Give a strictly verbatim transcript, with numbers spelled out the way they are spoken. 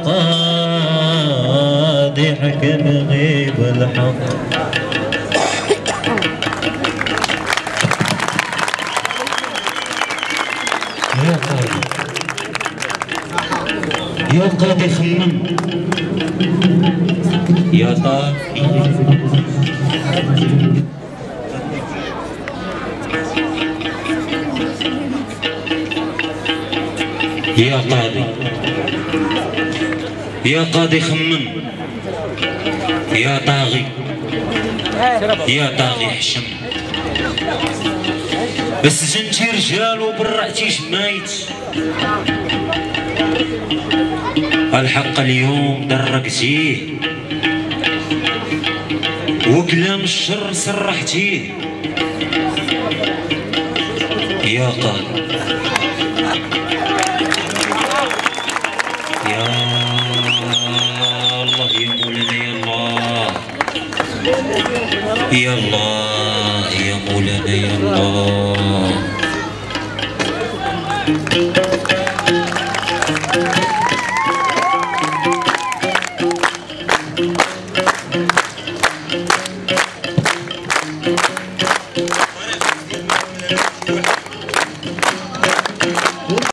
قاضي حكم غيب الحق. يا قاضي يا قاضي خمم يا طافي يا قاضي يا قاضي خمم يا طاغي يا طاغي حشم. بس جنتي رجال وبرعتي شمايت. الحق اليوم درقتيه وكلام الشر سرحتيه. يا قاضي يا الله يا مولانا يا الله يا الله يا مولانا يا الله. Thank you.